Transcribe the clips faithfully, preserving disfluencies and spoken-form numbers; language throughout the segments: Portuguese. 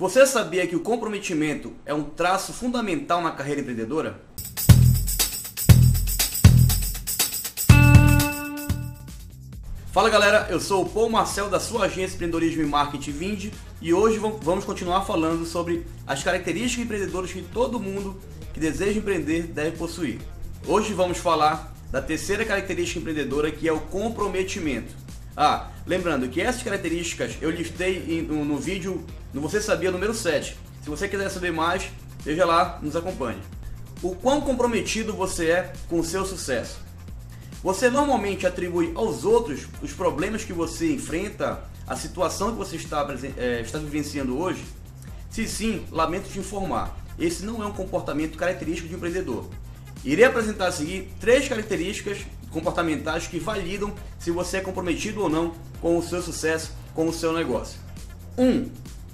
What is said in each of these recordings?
Você sabia que o comprometimento é um traço fundamental na carreira empreendedora? Fala galera, eu sou o Paul Marcel da sua agência Empreendedorismo e Marketing Vindi e hoje vamos continuar falando sobre as características empreendedoras que todo mundo que deseja empreender deve possuir. Hoje vamos falar da terceira característica empreendedora, que é o comprometimento. Ah, lembrando que essas características eu listei no, no vídeo no Você Sabia número sete. Se você quiser saber mais, veja lá, nos acompanhe. O quão comprometido você é com o seu sucesso? Você normalmente atribui aos outros os problemas que você enfrenta, a situação que você está, é, está vivenciando hoje? Se sim, lamento te informar, esse não é um comportamento característico de um empreendedor. Irei apresentar a seguir três características comportamentais que validam se você é comprometido ou não com o seu sucesso, com o seu negócio. um.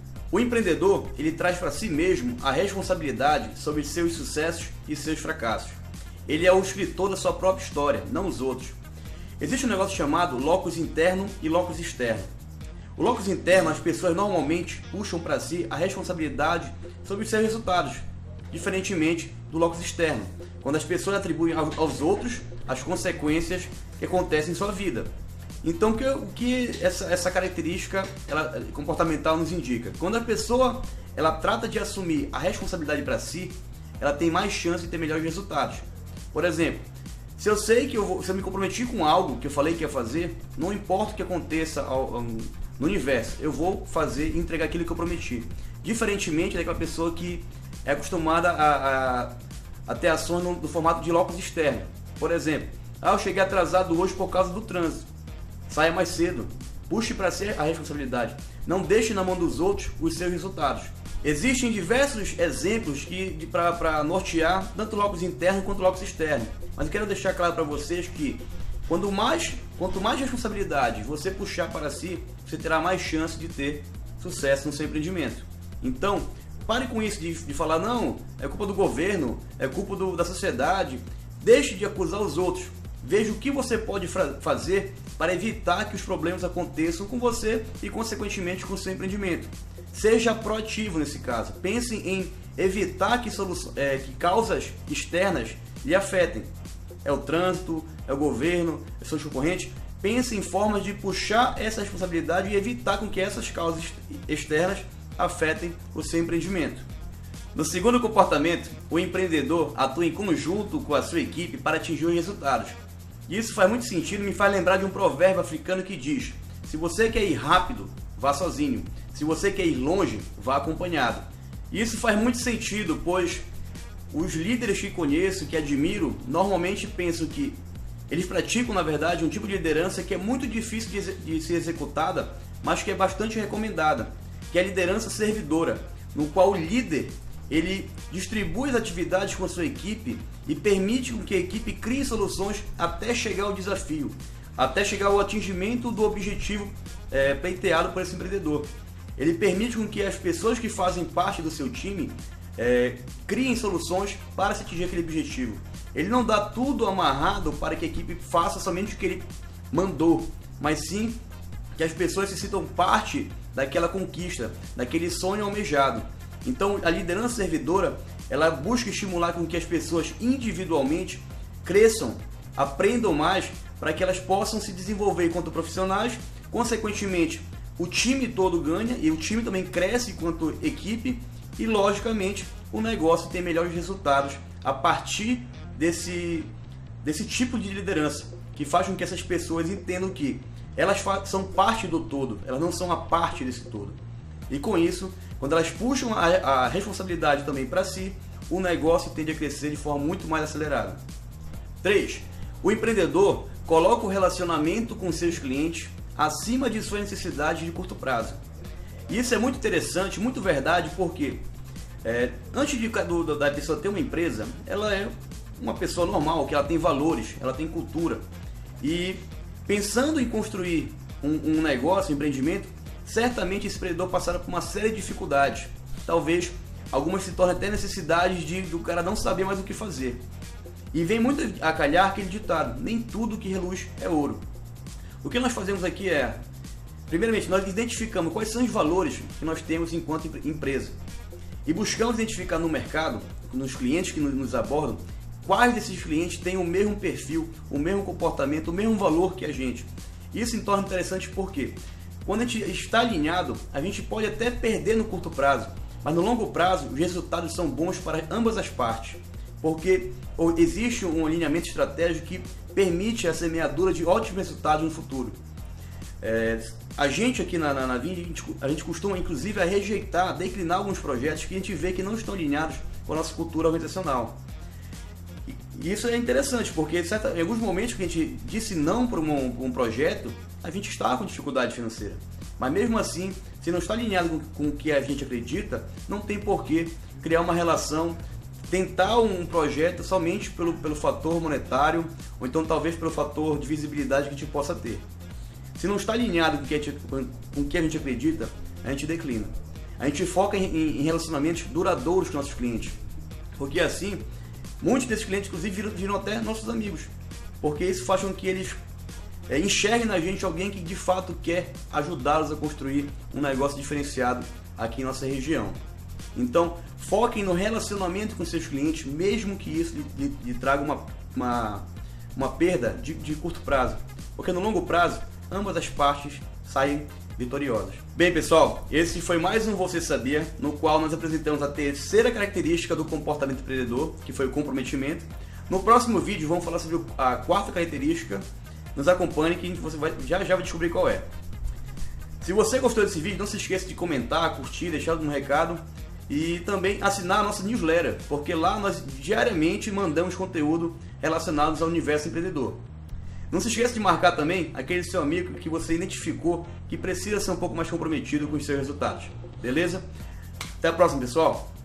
O empreendedor ele traz para si mesmo a responsabilidade sobre seus sucessos e seus fracassos. Ele é o escritor da sua própria história, não os outros. Existe um negócio chamado locus interno e locus externo. O locus interno, as pessoas normalmente puxam para si a responsabilidade sobre os seus resultados, diferentemente do locus externo, quando as pessoas atribuem aos outros as consequências que acontecem em sua vida. Então, o que, o que essa, essa característica ela, comportamental nos indica? Quando a pessoa ela trata de assumir a responsabilidade para si, ela tem mais chance de ter melhores resultados. Por exemplo, se eu sei que eu, vou, se eu me comprometi com algo que eu falei que ia fazer, não importa o que aconteça ao, ao, no universo, eu vou fazer e entregar aquilo que eu prometi. Diferentemente daquela pessoa que é acostumada a, a, a ter ações no, no formato de locus externo. Por exemplo, ah, eu cheguei atrasado hoje por causa do trânsito. Saia mais cedo. Puxe para si a responsabilidade. Não deixe na mão dos outros os seus resultados. Existem diversos exemplos para nortear tanto o locus interno quanto o locus externo. Mas eu quero deixar claro para vocês que quanto mais, quanto mais responsabilidade você puxar para si, você terá mais chance de ter sucesso no seu empreendimento. Então, pare com isso de, de falar, não, é culpa do governo, é culpa do, da sociedade. Deixe de acusar os outros. Veja o que você pode fazer para evitar que os problemas aconteçam com você e, consequentemente, com o seu empreendimento. Seja proativo nesse caso. Pense em evitar que, é, que causas externas lhe afetem. É o trânsito, é o governo, são os concorrentes. Pense em formas de puxar essa responsabilidade e evitar com que essas causas externas afetem o seu empreendimento. No segundo comportamento, o empreendedor atua em conjunto com a sua equipe para atingir os resultados. Isso faz muito sentido e me faz lembrar de um provérbio africano que diz: se você quer ir rápido, vá sozinho. Se você quer ir longe, vá acompanhado. Isso faz muito sentido, pois os líderes que conheço, que admiro, normalmente pensam que eles praticam, na verdade, um tipo de liderança que é muito difícil de, de ser executada, mas que é bastante recomendada, que é a liderança servidora, no qual o líder ele distribui as atividades com a sua equipe e permite que a equipe crie soluções até chegar ao desafio, até chegar ao atingimento do objetivo é, pleiteado por esse empreendedor. Ele permite com que as pessoas que fazem parte do seu time é, criem soluções para se atingir aquele objetivo. Ele não dá tudo amarrado para que a equipe faça somente o que ele mandou, mas sim que as pessoas se sintam parte daquela conquista, daquele sonho almejado. Então, a liderança servidora, ela busca estimular com que as pessoas individualmente cresçam, aprendam mais, para que elas possam se desenvolver enquanto profissionais. Consequentemente, o time todo ganha e o time também cresce enquanto equipe e, logicamente, o negócio tem melhores resultados a partir desse, desse tipo de liderança, que faz com que essas pessoas entendam que elas são parte do todo, elas não são a parte desse todo. E com isso, quando elas puxam a, a responsabilidade também para si, o negócio tende a crescer de forma muito mais acelerada. três. O empreendedor coloca o relacionamento com seus clientes acima de suas necessidades de curto prazo. E isso é muito interessante, muito verdade, porque é, antes de, do, da pessoa ter uma empresa, ela é uma pessoa normal, que ela tem valores, ela tem cultura. E pensando em construir um, um negócio, um empreendimento, certamente esse empreendedor passará por uma série de dificuldades. Talvez algumas se tornem até necessidades de do cara não saber mais o que fazer. E vem muito a calhar aquele ditado: nem tudo que reluz é ouro. O que nós fazemos aqui é Primeiramente, nós identificamos quais são os valores que nós temos enquanto empresa e buscamos identificar no mercado, nos clientes que nos abordam, quais desses clientes têm o mesmo perfil, o mesmo comportamento, o mesmo valor que a gente. Isso se torna interessante porque quando a gente está alinhado, a gente pode até perder no curto prazo, mas no longo prazo os resultados são bons para ambas as partes, porque existe um alinhamento estratégico que permite a semeadura de ótimos resultados no futuro. É, a gente aqui na, na, na Vindi, a gente, a gente costuma inclusive a rejeitar, a declinar alguns projetos que a gente vê que não estão alinhados com a nossa cultura organizacional. E, e isso é interessante, porque certa, em alguns momentos que a gente disse não para um, um projeto, a gente está com dificuldade financeira. Mas mesmo assim, se não está alinhado com, com o que a gente acredita, não tem por que criar uma relação, tentar um projeto somente pelo, pelo fator monetário, ou então talvez pelo fator de visibilidade que a gente possa ter. Se não está alinhado com o que a gente, com o que a gente acredita, a gente declina. A gente foca em, em relacionamentos duradouros com nossos clientes. Porque assim, muitos desses clientes, inclusive, viram, viram até nossos amigos. Porque isso faz com que eles é, enxerguem na gente alguém que de fato quer ajudá-los a construir um negócio diferenciado aqui em nossa região. Então, foquem no relacionamento com seus clientes, mesmo que isso lhe, lhe, lhe traga uma, uma, uma perda de, de curto prazo. Porque no longo prazo, ambas as partes saem vitoriosas. Bem, pessoal, esse foi mais um Você Sabia, no qual nós apresentamos a terceira característica do comportamento empreendedor, que foi o comprometimento. No próximo vídeo vamos falar sobre a quarta característica. Nos acompanhe que você vai, já já vai descobrir qual é. Se você gostou desse vídeo, não se esqueça de comentar, curtir, deixar um recado e também assinar a nossa newsletter, porque lá nós diariamente mandamos conteúdo relacionado ao universo empreendedor. Não se esqueça de marcar também aquele seu amigo que você identificou que precisa ser um pouco mais comprometido com os seus resultados. Beleza? Até a próxima, pessoal!